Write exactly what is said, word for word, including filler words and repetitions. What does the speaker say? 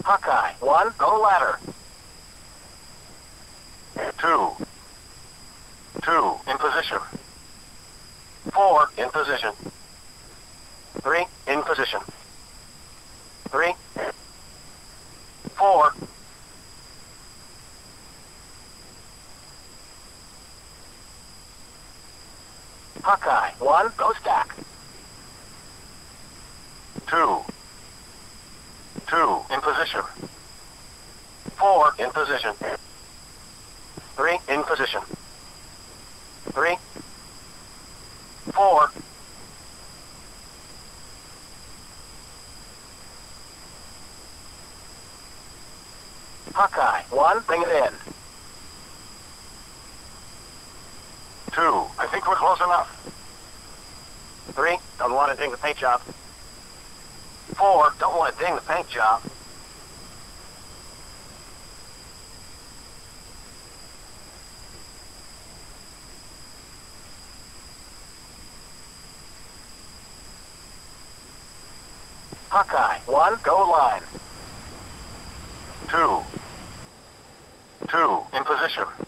Hawkeye, one, go ladder. Two. Two, in position. Four, in position. Three, in position. Three. Four. Hawkeye, one, go stack. Two. Two, in position. Four, in position. Three, in position. Three. Four. Hawkeye, one, bring it in. Two, I think we're close enough. Three, don't want to ding the paint job. Four, don't want to ding the paint job. Hawkeye, one, go line. Two. Two, in position.